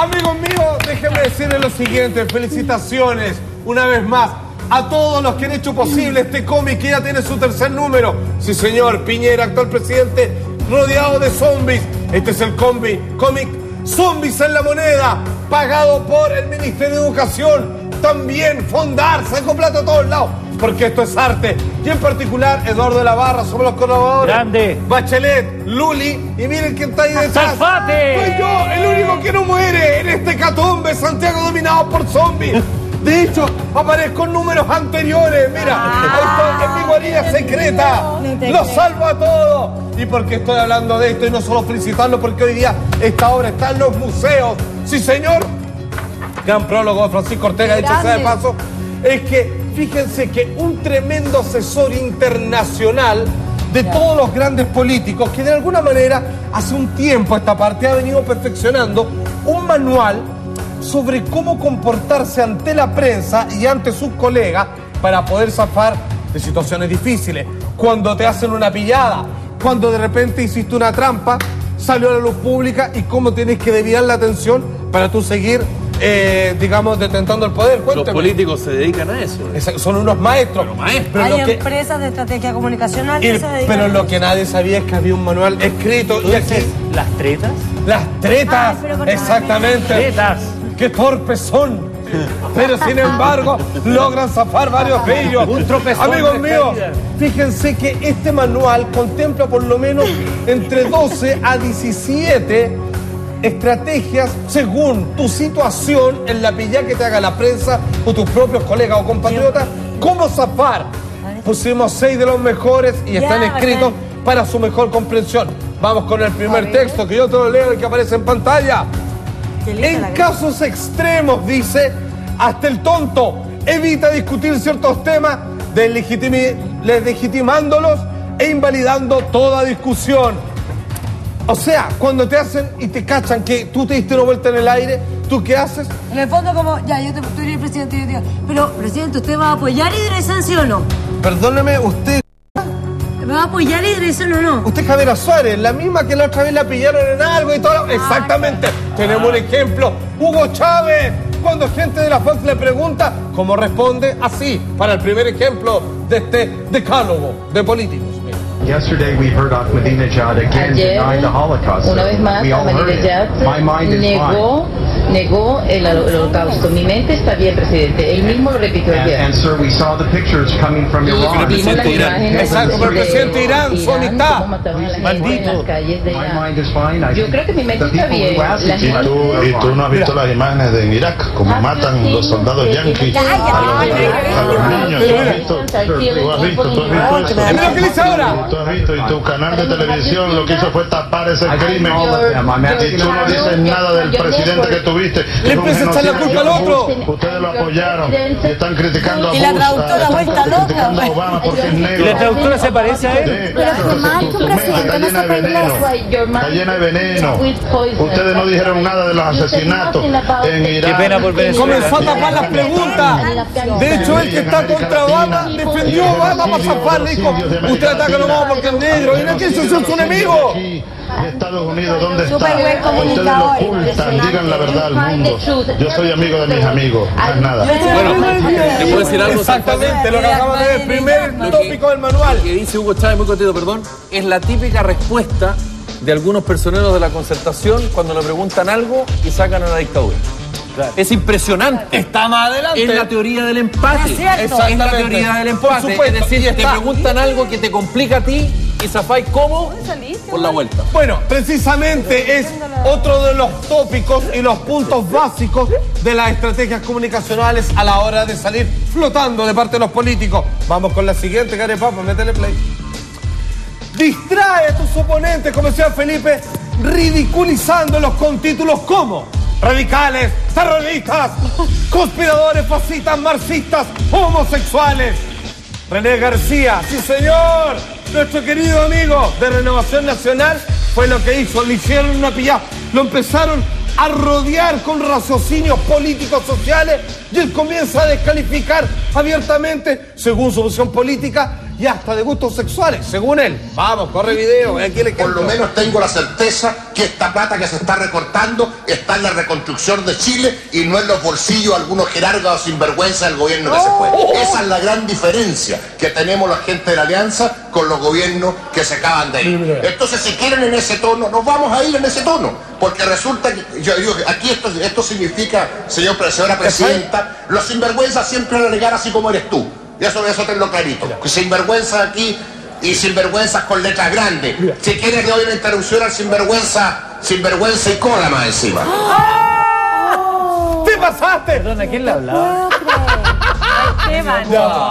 Amigos míos, déjenme decirles lo siguiente. Felicitaciones, una vez más, a todos los que han hecho posible este cómic que ya tiene su tercer número. Sí, señor, Piñera, actual presidente, rodeado de zombies. Este es el cómic Zombies en la Moneda, pagado por el Ministerio de Educación. También Fondar, saco plata a todos lados, porque esto es arte. Y en particular, Eduardo de la Barra, somos los colaboradores. Grande. Bachelet, Luli, y miren quién está ahí detrás. ¡Salfate! Soy yo, el único que no muere en este hecatombe, Santiago dominado por zombies. De hecho, aparezco en números anteriores. Mira, estoy en mi guarida secreta. Los salvo a todos. ¿Y por qué estoy hablando de esto? Y no solo felicitarlo, porque hoy día esta obra está en los museos. Sí, señor. Gran prólogo de Francisco Ortega, dicho sea de paso. Es que, fíjense que un tremendo asesor internacional de todos los grandes políticos, que de alguna manera hace un tiempo esta parte ha venido perfeccionando un manual sobre cómo comportarse ante la prensa y ante sus colegas para poder zafar de situaciones difíciles. Cuando te hacen una pillada, cuando de repente hiciste una trampa, salió a la luz pública y cómo tienes que desviar la atención para tú seguir, digamos, detentando el poder. Cuénteme. Los políticos se dedican a eso. Son unos maestros. Pero hay empresas de estrategia comunicacional que se dedican pero a lo eso. que nadie sabía es que había un manual escrito. Y aquí, ¿Las tretas? las tretas, Ay, pero por exactamente. Tretas. ¡Qué torpes son! Pero sin embargo, logran zafar varios de ellos. Un tropezón. Amigos de míos, caída. fíjense que este manual contempla por lo menos entre 12 a 17 estrategias según tu situación en la pilla que te haga la prensa o tus propios colegas o compatriotas. ¿Cómo zafar? Pusimos 6 de los mejores y están escritos para su mejor comprensión. Vamos con el primer texto que yo te lo leo y que aparece en pantalla. En casos extremos, dice, hasta el tonto evita discutir ciertos temas, deslegitimándolos e invalidando toda discusión. O sea, cuando te hacen y te cachan que tú te diste una vuelta en el aire, ¿tú qué haces? En el fondo, como, ya, tú eres el presidente y yo digo, pero, presidente, ¿usted va a apoyar Idresan, sí o no? Perdóneme, usted ¿Me va a apoyar Idresan o no? es Javiera Suárez, la misma que la otra vez la pillaron en algo y todo. Exactamente. Tenemos un ejemplo. Hugo Chávez. Cuando gente de la Fox le pregunta, ¿cómo responde? Así, para el primer ejemplo de este decálogo de políticos. Yesterday we heard Ahmadinejad again deny the Holocaust. Una vez más, We all heard it. My mind is negó el holocausto. Mi mente está bien, presidente. Él mismo lo repitió ayer. And sir, we saw the pictures coming from Iran. Vimos las imágenes Exacto, pero el presidente de Irán, Sonita. Maldito. My mind is fine. I Yo think creo que mi mente the está people bien. who asked La it gente- to ¿Y tú no has visto las imágenes de Irak? Cómo matan los soldados yanquis a los niños. ¿Tú has visto eso? Mira lo que dice ahora. Tú has visto, y tu canal de televisión lo que hizo fue tapar ese crimen. Y tú no dices nada del presidente que tuviste. Le empieza a echar la culpa al otro. Ustedes lo apoyaron y están criticando a Y la Bush, traductora vuelta loca. criticando a Obama porque es negro. ¿Y la traductora se parece a él? Pero jamás que un Tu mente presidente está no llena de sepa inglés. veneno. Está llena de veneno. Ustedes no dijeron nada de los asesinatos en Irak. Qué pena por Venezuela. Comenzó a tapar las preguntas. De hecho, el que está contra Obama defendió a Obama para zafarle. Dijo, usted ataca a Obama porque es negro. Y no quiso ser su enemigo. Y Estados Unidos, ¿dónde está? Súper buen Ustedes lo comunicador. ocultan, digan la verdad al mundo. Yo soy amigo de mis amigos, más nada. ¿te puedo decir algo? Exactamente, lo que acabamos de ver, el primer tópico del manual. Lo que dice Hugo Chávez, muy contento, perdón, es la típica respuesta de algunos personeros de la Concertación cuando le preguntan algo y sacan a la dictadura. Claro. Es impresionante. Está más adelante. Es la teoría del empate. Es cierto. Es la teoría del empate. Por supuesto, es decir, y te está. preguntan algo que te complica a ti y zafáis cómo por la vuelta. Bueno, precisamente es otro de los tópicos y los puntos básicos de las estrategias comunicacionales a la hora de salir flotando de parte de los políticos. Vamos con la siguiente, Carepapa, métele play. Distrae a tus oponentes, como decía Felipe, ridiculizándolos con títulos como radicales, terroristas, conspiradores, fascistas, marxistas, homosexuales. René García, sí señor, nuestro querido amigo de Renovación Nacional, fue lo que hizo, le hicieron una pillada, lo empezaron a rodear con raciocinios políticos sociales y él comienza a descalificar abiertamente según su posición política y hasta de gustos sexuales, según él. Vamos, corre video, aquí le Por lo menos tengo la certeza que esta plata que se está recortando está en la reconstrucción de Chile y no en los bolsillos de algunos jerarcas o sinvergüenza del gobierno que se fue. Esa es la gran diferencia que tenemos la gente de la Alianza con los gobiernos que se acaban de ir. Entonces, si quieren en ese tono, nos vamos a ir en ese tono, porque resulta que yo digo, aquí esto significa, señora presidenta, los sinvergüenzas siempre van a alegar así como eres tú. Y eso tenlo clarito. Sinvergüenzas aquí y sinvergüenzas con letras grandes. Si quieres le doy una interrupción al sinvergüenza y cola más encima. ¡Te pasaste! Perdona, ¿quién le hablaba? Esteban.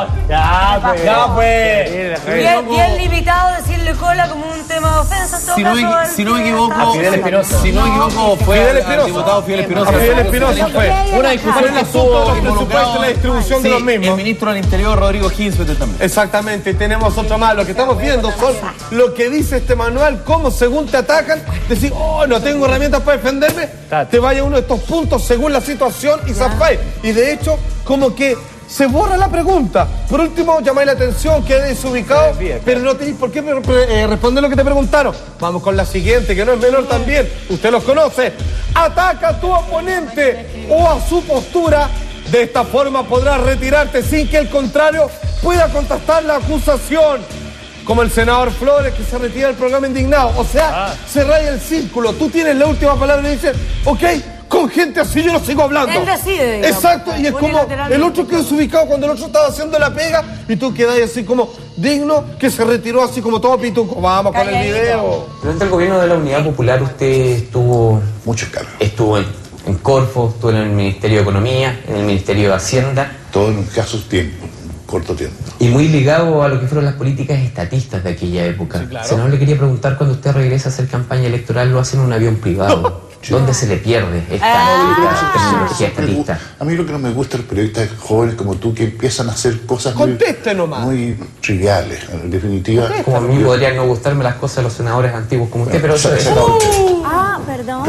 Ya, pues. Bien limitado decirle cola como un tema de ofensa. Si no me equivoco, A Fidel Espinosa. Si no me equivoco, fue Fidel al Espinosa. diputado Fidel Espinosa. Fidel Espinosa fue. Una discusión el que asunto de los estuvo presupuestos y la distribución de los el mismos. ministro del Interior, Rodrigo Ginsburg, también. Exactamente, y tenemos otro más. Lo que estamos viendo son lo que dice este manual, cómo según te atacan, decir, no tengo herramientas para defenderme, te vaya a uno de estos puntos según la situación y zafáis. Y de hecho, como que se borra la pregunta. Por último, llamáis la atención, quedé desubicado, pero no tenéis por qué responder lo que te preguntaron. Vamos con la siguiente, que no es menor también. Usted los conoce. Ataca a tu oponente o a su postura. De esta forma podrás retirarte sin que el contrario pueda contestar la acusación. Como el senador Flores, que se retira del programa indignado. O sea, se raya el círculo. Tú tienes la última palabra y dices, ok, con gente así yo no sigo hablando. Él decide, digamos. Exacto, y es como el otro quedó desubicado cuando el otro estaba haciendo la pega y tú quedás así como digno, que se retiró así como todo pituco. Vamos con el video. Durante el gobierno de la Unidad Popular usted estuvo Muchos cargos. Estuvo en Corfo, estuvo en el Ministerio de Economía, en el Ministerio de Hacienda. Todo en casos tiempo, corto tiempo. Y muy ligado a lo que fueron las políticas estatistas de aquella época. Sí, claro. Senador, le quería preguntar, cuando usted regresa a hacer campaña electoral, lo hace en un avión privado. ¿Dónde se le pierde esta terminología estatista? A mí lo que no me gusta es los periodistas jóvenes como tú que empiezan a hacer cosas Conteste nomás. muy triviales. En definitiva, Como a mí podrían no gustarme las cosas de los senadores antiguos como usted, pero eso es... Perdón.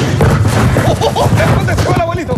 Contestó el abuelito.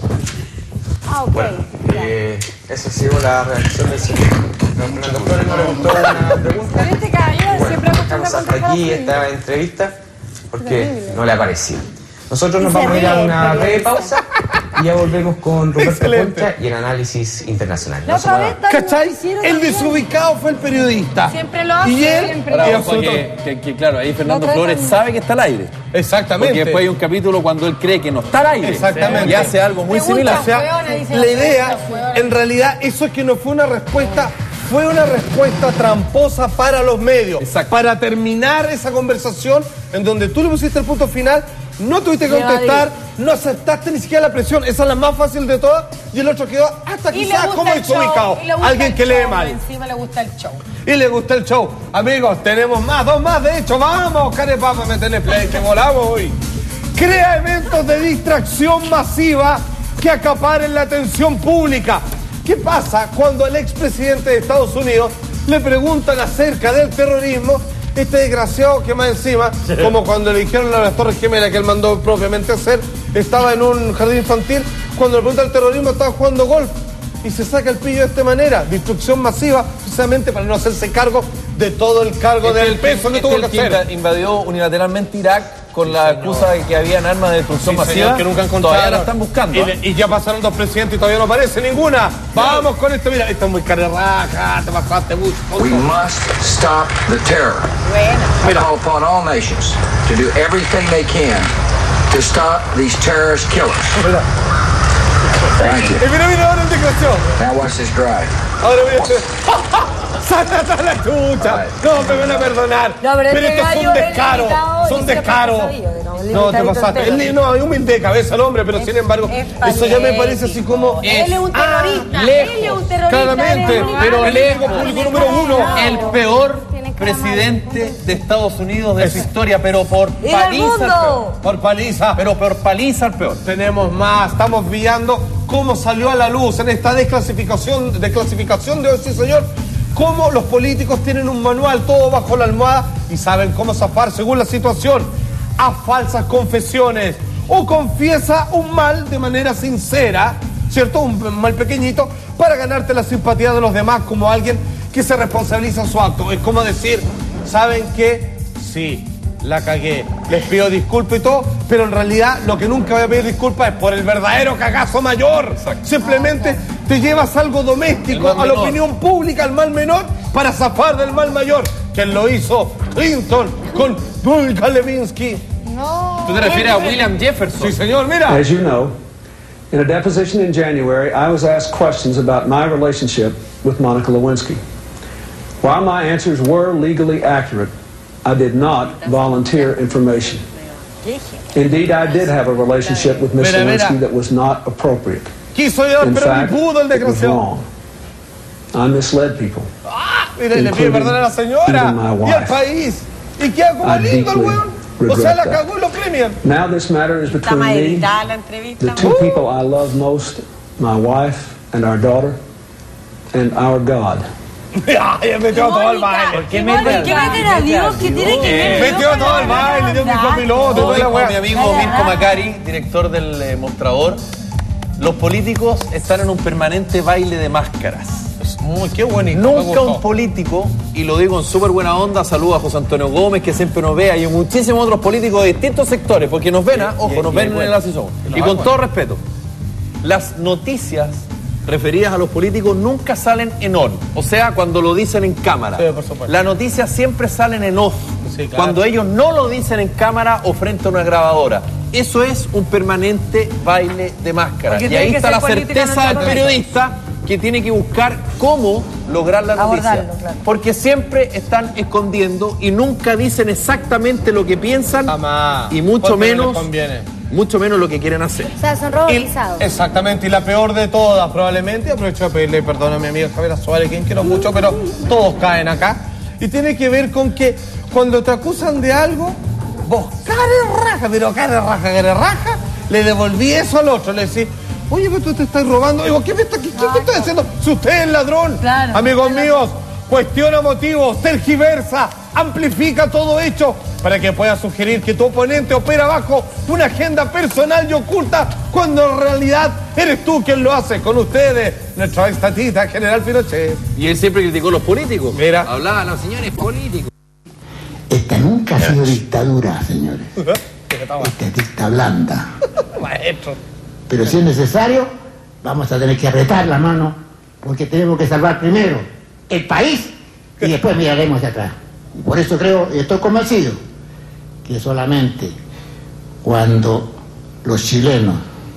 Ok. Esa ha sido la reacción del señor. Fernando Flores nos preguntó una pregunta. Este caballero siempre acostumbra Hasta contestar aquí así. esta entrevista porque no le apareció. Nosotros nos vamos a ir a una breve pausa y ya volvemos con Roberto Excelente. Concha y el análisis internacional. La No se otra muevan. vez ¿Cachai? hicieron El también. desubicado fue el periodista. Siempre lo hace, Y él, siempre. Ahora, y ojo, absolutamente. que claro, ahí Fernando No, Flores tratan- sabe que está al aire. Exactamente. Porque después hay un capítulo cuando él cree que no está al aire. Exactamente. Y hace algo muy Pregunta, similar. O sea, Hueona, dice la la idea, pregunta, hueona. en realidad, eso es que no fue una respuesta, fue una respuesta tramposa para los medios. Exacto. Para terminar esa conversación en donde tú le pusiste el punto final, no tuviste que contestar, no aceptaste ni siquiera la presión. Esa es la más fácil de todas. Y el otro quedó hasta Y le quizás gusta como el show, desubicado. y le gusta Alguien el que lee show, mal. Encima le gusta el show. Y le gusta el show. Amigos, tenemos más, dos más de hecho. Vamos, carepapa, meterle play, que volamos hoy. Crea eventos de distracción masiva que acaparen la atención pública. ¿Qué pasa cuando al expresidente de Estados Unidos le preguntan acerca del terrorismo? Este desgraciado que más encima, como cuando le dijeron a las Torres Gemelas que él mandó propiamente hacer, estaba en un jardín infantil, cuando le preguntan el terrorismo estaba jugando golf. Y se saca el pillo de esta manera, destrucción masiva, precisamente para no hacerse cargo de todo el cargo del peso que tuvo que hacer. Invadió unilateralmente Irak con la excusa de que habían armas de destrucción Sí, masiva. señor, que nunca encontraron. Todavía la están buscando. Y ya pasaron dos presidentes y todavía no aparece ninguna. Vamos con esto, mira, esto es muy carerraja, te pasaste mucho. We must stop the terror. I call upon all nations to do everything they can to stop these terrorist killers. Thank you. Y mira ahora en desgraciado. Now watch this drive. Ahora mira. ¡Sácate la chucha! No, me van a perdonar. No, pero este esto es gallo un es descaro. limitado Es y un siempre descaro. ha sabido, digamos, No, te limitadito pasaste. entero. No, hay humilde de cabeza el hombre, pero sin embargo, eso ya me parece así como. Él es un terrorista. lejos, Él es un terrorista. claramente, él es un pero animal. él es público número uno. El peor presidente de Estados Unidos de su historia, pero por ¡Y del paliza al peor. mundo! Por paliza. Pero por paliza al peor. Tenemos más, estamos viendo cómo salió a la luz en esta desclasificación de hoy, sí señor, cómo los políticos tienen un manual todo bajo la almohada y saben cómo zafar según la situación a falsas confesiones o confiesa un mal de manera sincera, ¿cierto? Un mal pequeñito para ganarte la simpatía de los demás como alguien que se responsabiliza en su acto. Es como decir, ¿saben qué? Sí, la cagué, les pido disculpas y todo, pero en realidad lo que nunca voy a pedir disculpas es por el verdadero cagazo mayor. Simplemente te llevas algo doméstico a la opinión pública, al mal menor, para zafar del mal mayor. Quien lo hizo, Clinton, con Monica Lewinsky. No. ¿Tú te refieres a William Jefferson? Sí, señor, mira. As you know, in a deposition in January, I was asked questions about my relationship with Monica Lewinsky. While my answers were legally accurate, I did not volunteer information. Indeed, I did have a relationship with Ms. Lewinsky that was not appropriate. In fact, it was wrong. I misled people. Mira, le pide perdón a la señora y al país. Y queda como lindo el weón. O sea, la cagó y lo premian. Now this matter is between me, the two people I love most, my wife and our daughter, and our God. Ay, metió todo al baile. ¿Por qué meten a Dios? ¿Qué tiene que ver? Metió todo al baile, dio mi copiloto. Mi amigo Mirko Macari, director del Mostrador, los políticos están en un permanente baile de máscaras. Qué bonito. Nunca un político, y lo digo en súper buena onda, saludo a José Antonio Gómez, que siempre nos ve, y muchísimos otros políticos de distintos sectores, porque nos ven, nos ven en el Así Somos. Y con todo respeto, las noticias referidas a los políticos nunca salen en on, o sea, cuando lo dicen en cámara. Sí, por supuesto. Las noticias siempre salen en off, sí, claro, cuando ellos no lo dicen en cámara o frente a una grabadora. Eso es un permanente baile de máscaras. Y ahí está la certeza del periodista que tiene que buscar cómo lograr la noticia. Claro. Porque siempre están escondiendo y nunca dicen exactamente lo que piensan. Jamás. Y mucho menos lo que quieren hacer. O sea, son robotizados. Exactamente, y la peor de todas probablemente, aprovecho de pedirle perdón a mi amiga Javiera Suárez, quien quiero mucho, pero todos caen acá. Y tiene que ver con que cuando te acusan de algo, vos care raja, le devolví eso al otro, le decís, oye, pero tú te estás robando. Digo, ¿qué me estás diciendo? Si usted es ladrón. Claro, amigos míos, cuestiona motivos, tergiversa, amplifica todo hecho para que pueda sugerir que tu oponente opera bajo una agenda personal y oculta, cuando en realidad eres tú quien lo hace. Con ustedes, nuestro estatista general Pinochet. Y él siempre criticó a los políticos. Mira. Hablaba a los señores políticos. Esta nunca ha sido dictadura, señores. Esta es dicta blanda. Maestro. Pero si es necesario, vamos a tener que apretar la mano, porque tenemos que salvar primero el país y después miraremos hacia atrás. Y por eso creo y estoy convencido que solamente cuando los chilenos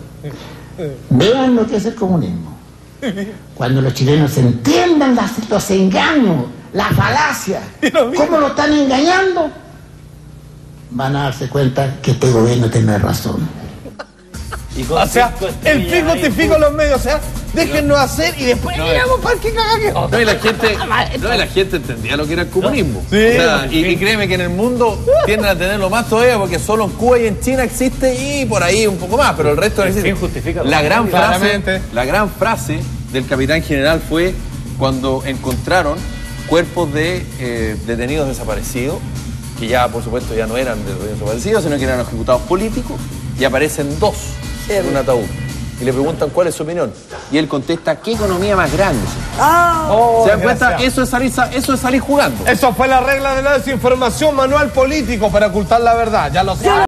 vean lo que es el comunismo, cuando los chilenos entiendan los engaños, las falacias, cómo lo están engañando, van a darse cuenta que este gobierno tiene razón. O sea, el pico te fijo los medios, o sea, déjennos hacer y después miramos para qué caga que... la gente entendía lo que era el comunismo. Sí, o sea, y créeme que en el mundo tienden a tenerlo más todavía, porque solo en Cuba y en China existe y por ahí un poco más, pero el resto no existe. La gran frase del capitán general fue cuando encontraron cuerpos de detenidos desaparecidos, que ya por supuesto ya no eran desaparecidos, sino que eran ejecutados políticos, y aparecen dos en un ataúd. Y le preguntan cuál es su opinión. Y él contesta, ¿qué economía más grande? ¿Se dan cuenta? Eso es salir jugando. Eso fue la regla de la desinformación, manual político para ocultar la verdad. Ya lo saben.